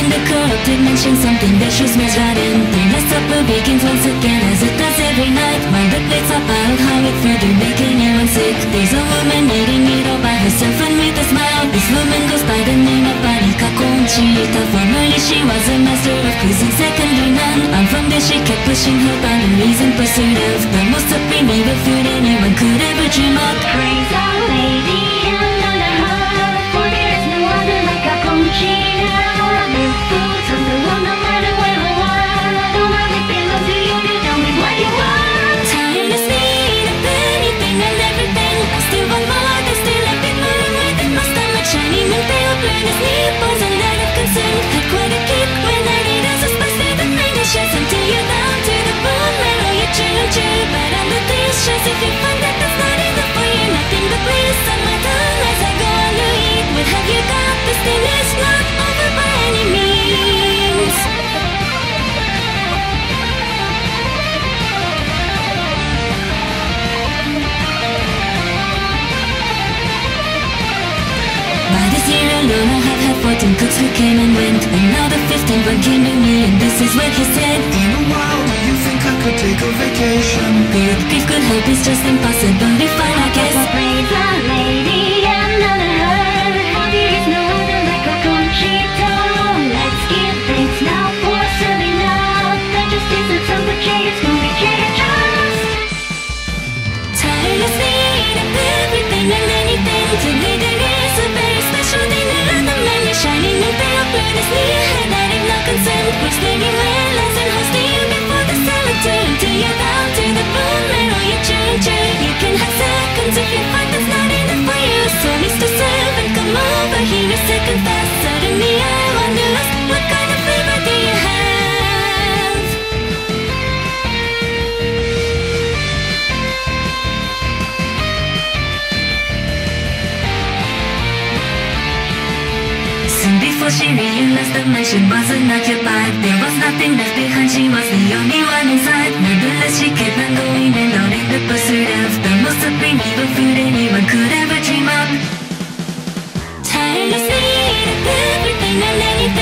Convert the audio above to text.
the corrupted mansion, something that shows me rotten. The last supper begins once again as it does every night. While the plates are piled high with food and making everyone sick. There's a woman eating it all by herself and with a smile. This woman goes by the name of Rikka Conchita. Formerly she was a master of cuisine, secondly none. And from there she kept pushing her boundaries in pursuit of the most supreme evil food anyone could ever dream of. Praise our lady and honor her, for there is no other like a Conchita. The food's on the wall no matter where we are. Don't let it belong to you, you tell me what you want. Tirelessly eat up anything and everything. I still want more, there's still a bit more in my than my stomach. Shining and pale, burn his nipples and out of concern. Had quite a kick when I did as a spice with the finishes. Until you're down to the bone marrow, you chew. But on the dishes, if you find that that's not enough for you, nothing but bliss on my tongue as I go on to eat. What have you got? This thing is not over by any means. By this year alone I have had 14 cooks who came and went. And now the 15th one came to me and this is what he said. In a while, do you think I could take a vacation? Good grief, good help is just impossible to find, I guess. Praise our lady and honor her, for there is no other like a Conchita. Let's give thanks now for serving up the justice of some betrayers who betrayed us. Tirelessly eat up everything and anything. Today there is a very special dinner at the menu. Shining and pale, burn his knee, and I did not consent. We're staring well as and hosting you before the solitude. Until you're down to the bone marrow, you chew. You can have seconds if you find that's not enough for you. So Mr. Servant, come over here a second fast. Suddenly I wonder, what kind of flavor do you have? Soon before she realized the mansion wasn't occupied, there was nothing left behind, she was the only one inside. Nevertheless she kept on going and on in the pursuit of the most supreme evil food anyone could ever dream of. Tirelessly eat up everything and anything.